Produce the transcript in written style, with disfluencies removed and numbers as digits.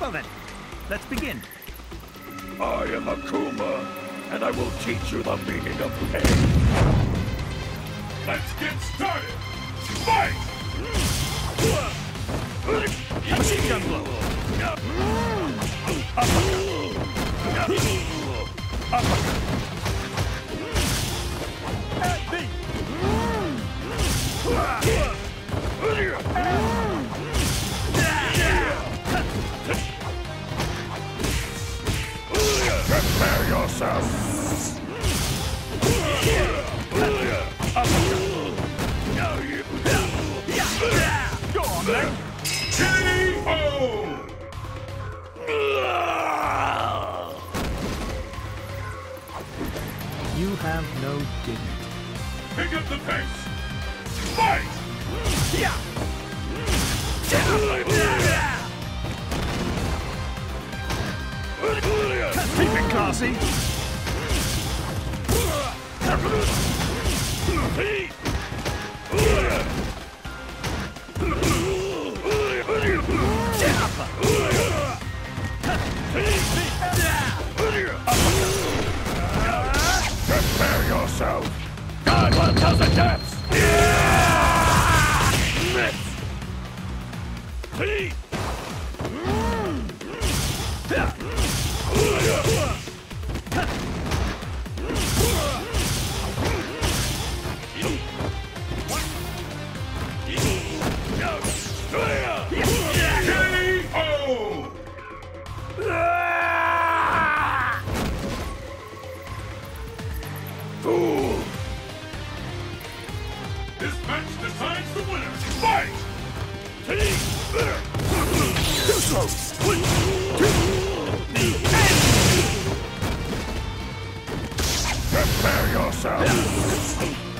Well then, let's begin. I am Akuma, and I will teach you the meaning of pain. Let's get started! Fight! Machine gun blow! Uppercut! Prepare yourself! Go on then! K.O. You have no dignity. Pick up the pace! Fight! Keep it classy! Prepare yourself! God will tell the depths! Fool! This match decides the winner! Fight! Too slow! Prepare yourself!